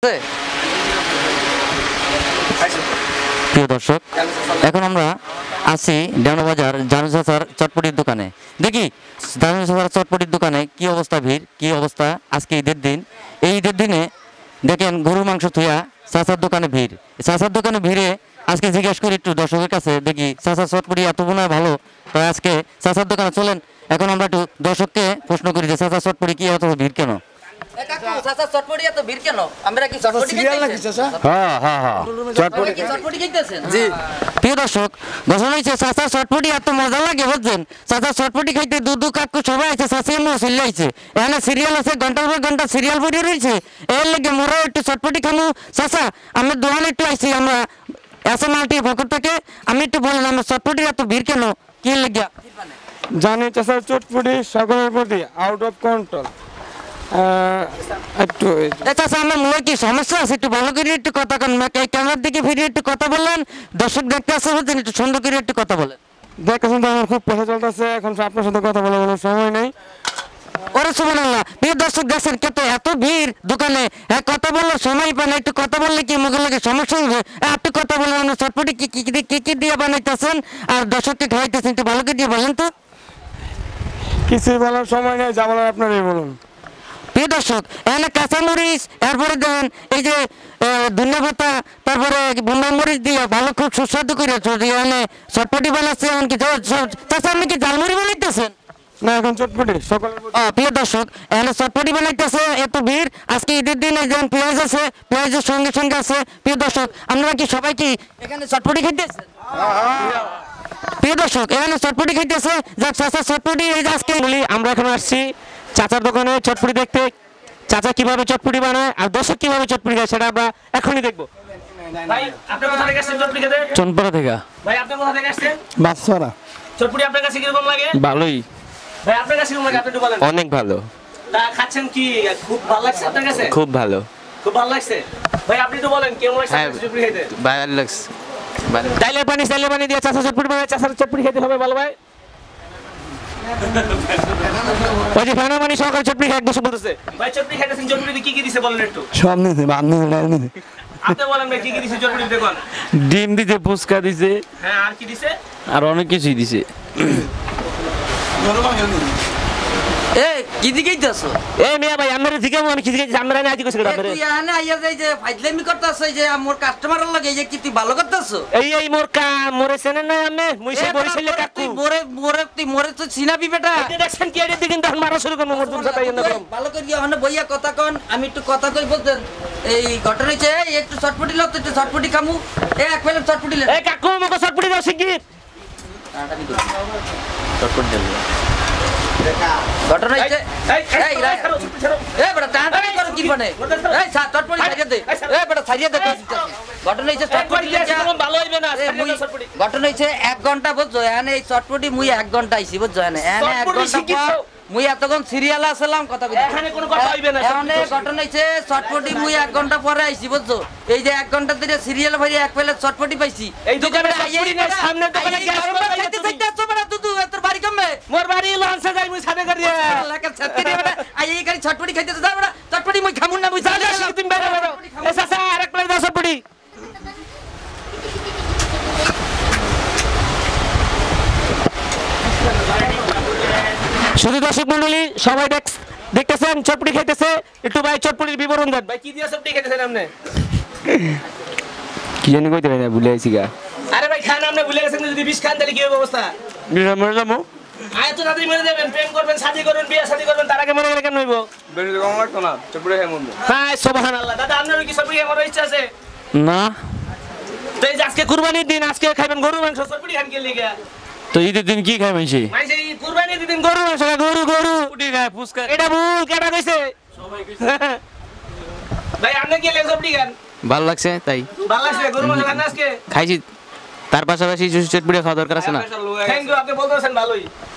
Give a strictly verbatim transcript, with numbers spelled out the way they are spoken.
প্রিয় দর্শক, এখন আমরা আছি ডেমরা বাজার জানু চাচার চটপটির দোকানে। দেখি জানু চাচার চটপটির দোকানে কি অবস্থা, ভিড় কি অবস্থা। আজকে ঈদের দিন, এই ঈদের দিনে দেখেন গরুর মাংস থুয়া চাচার দোকানে ভিড়। চাচার দোকানে ভিড়ে আজকে জিজ্ঞেস করি একটু দর্শকের কাছে, দেখি চাচার চটপটি এত মনে হয় ভালো, তো আজকে চাচার দোকানে চলেন। এখন আমরা একটু দর্শককে প্রশ্ন করি যে চাচার চটপটি কি এত ভিড় কেন? প্রিয় দর্শক, ঘোষণা হয়েছে চাচার চটপটি এত মজা লাগে বুঝছেন। চাচার চটপটি খাইতে দুধু কাকু সবাই আছে, চাষি এমন চলে আইছে। এখানে সিরিয়াল আছে, ঘন্টার পর ঘন্টা সিরিয়াল পড়ে রয়েছে। এর লেগে মোরও একটু চটপটি খামু। চাচা আমি দোকানে একটু আইছি, আমরা এস এম আলটি পকেট থেকে। আমি একটু বলেন আমার চটপটি এত ভিড় কেন, কি লেগে? জানি চাচার চটপটি সকলের প্রতি আউট অফ কন্ট্রোল। একটু চাচা আমার মনে কি সমস্যা আছে, একটু ভালো করে একটু কথা কন। ক্যামেরার দিকে ফিরে একটু কথা বললেন, দর্শক দেখতে আসছে বলছেন, একটু সুন্দর করে একটু কথা বলেন। দেখতেছেন তো আমার খুব পেশা চলতেছে, এখন আপনার সাথে কথা বলার কোনো সময় নেই। ওরে সুবহানাল্লাহ, প্রিয় দর্শক দেখছেন কত এত ভিড় দোকানে, হ্যাঁ কথা বলার সময় পান না। একটু কথা বললে কি মুখের লাগে সমস্যা হবে? একটু কথা বলেন, আমরা চটপটি কি কি কি দিয়ে বানাইতেছেন আর দর্শককে খাওয়াইতেছেন, একটু ভালো করে দিয়ে বলেন তো। কিছুই বলার সময় নেই, যা বলার আপনারাই বলুন। প্রিয় দর্শক, এখানে কাঁচামরিচ, এরপরে দেন এই যে ধনিয়া পাতা, তারপরে বোম্বাই মরিচ দিয়ে ভালো খুব সুস্বাদু করে এখানে চটপটি বানাচ্ছে। এমনকি চাচা আপনি কি ঝালমুড়ি বানাইতেছেন? না, এখন চটপটি সকলের। প্রিয় দর্শক, এখানে চটপটি বানাইতেছে, এত ভিড়। আজকে ঈদের দিন যেমন পেঁয়াজ আছে, পেঁয়াজের সঙ্গে সঙ্গে আছে। প্রিয় দর্শক, আপনারা কি সবাই কি এখানে চটপটি খাইতেছেন? প্রিয় দর্শক, এখানে চটপটি খাইতেছে। যাক চাচা চটপটি এই যে আজকে বলি, আমরা এখন আসছি চাচার দোকানে চটপটি দেখতে। চাচা কিভাবে চটপটি বানায় আর দর্শক কিভাবে চটপটি খায় সেটা আমরা এখনই দেখবো। ভাই আপনি কোথা থেকে আসছেন চটপটি খেতে? চনপাড়া থেকে। ভাই আপনি কোথা থেকে আসছেন? বাচ্চারা। চটপটি আপনার কাছে কিরকম লাগে? ভালোই। ভাই আপনার কাছে কিরকম লাগে আপনি একটু বলেন। অনেক ভালো। তা খাচ্ছেন কি খুব ভালো লাগছে আপনার কাছে? খুব ভালো। খুব ভালো লাগছে। ভাই আপনি একটু বলেন কেমন লাগছে হ্যাঁ, চটপটি খেতে? ভালো লাগছে। তাইলে পানি তাইলে পানি দিয়ে চাচা চটপটি বানায়, চাচার চটপটি খেতে হবে ভালো ভাই। ওই যে ফানা মানি সহকারে চটপটি খাই বসে বলতেছে। ভাই চটপটি খাইতেছেন, চটপটিতে কি কি দিছে বলেন একটু। সব নিছে, বান্নি বান্নি। আপনি বলেন ভাই কি কি দিছে চটপটিতে কোন? ডিম দিছে, ফুচকা দিছে, হ্যাঁ আর কি দিছে? আর অনেক কিছুই দিছে। এ কি দিকেইতাছো? এ মিয়া ভাই আমরা দিকে মন কি দিকে আমরা না আইছি কইছে তুই আপনারে। এখানে আইয়া যাই যে ফাইজলামি করতাছ, এই যে মোর কাস্টমারের লাগে এই যে কি তুই ভালো করতাছো? এই এই মোর কা মোরে চেনেন না আপনি? মুই সেই বরিশালে কাকু। তুই মোরে মোরে তুই মোরে তো চিনাবি বেটা। আপনি দেখছেন কি এর দিকে তখন মারা শুরু করব মোর দুম সাথে না কম। ভালো করে ওখানে বইয়া কথা কন, আমি একটু কথা কই বলতেন। এই ঘটনা হইছে এই একটু চটপটি লও তো, একটু চটপটি খামু। এ এক প্লেট চটপটি লে। এই কাকু মকে চটপটি দাও শিগগির। চটপটি দেব। ঘটনা হইছে এই এই এ বেটা টাটা করো কি বনে? এই সা চটপটি ছাড়িয়ে দে। এ বেটা ছাড়িয়ে দে। ঘটনা হইছে চটপটি লেগা ভালো হইবে না চটপটি। ঘটনা হইছে এক ঘন্টা বুঝছো, এখানে এই চটপটি মুই এক ঘন্টা আইছি বুঝছো। এখানে এখানে এক ঘন্টা পর মুই এতক্ষণ সিরিয়াল আসলাম কথা কই। এখানে কোনো কথা হইবে না। এখানে ঘটনা হইছে চটপটি মুই এক ঘন্টা পরে আইছি বুঝছো। এই যে এক ঘন্টা ধরে সিরিয়াল ভরি এক প্লেট চটপটি পাইছি। এই দোকানে চটপটি নাই, সামনে দোকানে গ্যাস খাইতে চাইতে আছো বেটা তুই তোর বাড়ি কমে? মোর বাড়ি লঞ্চে যাই মুই সাথে করি। লাগা ছাতি রে বেটা, আই এই গাড়ি চটপটি খাইতে যা বেটা। চটপটি মুই খামু না, মুই যা যা তুমি বাইরে বেরো। এ চাচা আরেক প্লেট দাও চটপটি। শুধু দর্শক মন্ডলী সবাই দেখতেছেন চটপটি খাইতেছে, একটু ভাই চটপটির বিবরণ দেন। ভাই কি দিয়ে চটপটি খাইতেছেন আপনি? কি জানি কইতে না, ভুলে আইছি গা। আরে ভাই খান আপনি ভুলে গেছেন, যদি বিষ খান তাহলে কি হবে অবস্থা? বিনা মরে যাবো। আয় তো তাড়াতাড়ি মরে যাবেন, প্রেম করবেন, শাদী করবেন, বিয়ে শাদী করবেন, তার আগে মরে গেলে কেন হইব? বেশি কম লাগতো না, চটপটি খাই মন। হ্যাঁ সুবহানাল্লাহ। দাদা আপনার কি চটপটি খাওয়ার ইচ্ছা আছে? না। তো এই যে আজকে কুরবানির দিন, আজকে খাইবেন গরু মাংস, চটপটি খান কে লিগা? তো ঈদের দিন কি খায় মাইছে? মাইছে এই কুরবানির দিন গরু মাংস খায়, গরু গরু চটপটি খায়, ফুচকা। এটা ভুল কেডা কইছে? সবাই কইছে। ভাই আপনি কি লেগে চটপটি খান? ভালো লাগছে তাই ভালো লাগছে গরু মাংস খান আজকে? খাইছি, তার পাশাপাশি চটপটি খাওয়া দরকার আছে না? থ্যাংক ইউ, আপনি বলতেছেন ভালোই।